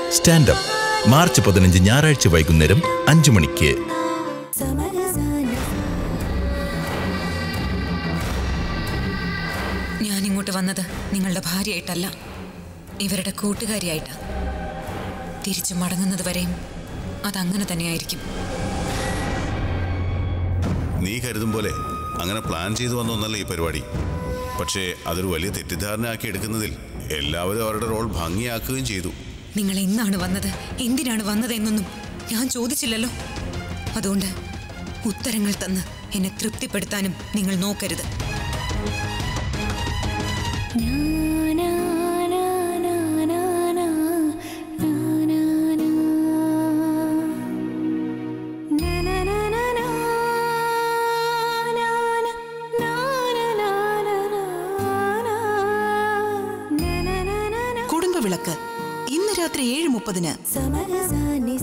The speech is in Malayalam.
സ്റ്റാൻഡപ്പ് മാർച്ച് 15 ഞായറാഴ്ച വൈകുന്നേരം 5 മണിക്ക്. ഞാനിങ്ങോട്ട് വന്നത് നിങ്ങളുടെ ഭാര്യയായിട്ടല്ല, ഇവരുടെ കൂട്ടുകാരിയായിട്ടാണ്. തിരിച്ചു മടങ്ങുന്നത് വരെയും അതങ്ങനെ തന്നെയായിരിക്കും. നീ കരുതും പോലെ അങ്ങനെ പ്ലാൻ ചെയ്തു വന്നൊന്നല്ല ഈ പരിപാടി. പക്ഷേ അതൊരു വലിയ തെറ്റിദ്ധാരണയാക്കി എടുക്കുന്നതിൽ എല്ലാവരും അവരുടെ റോൾ ഭംഗിയാക്കുകയും ചെയ്തു. നിങ്ങൾ എന്നാണ് വന്നത്, എന്തിനാണ് വന്നത് എന്നൊന്നും ഞാൻ ചോദിച്ചില്ലല്ലോ. അതുകൊണ്ട് ഉത്തരങ്ങൾ തന്ന് എന്നെ തൃപ്തിപ്പെടുത്താനും നിങ്ങൾ നോക്കരുത്. കുടുംബവിളക്ക് ഇന്ന് രാത്രി 7:30.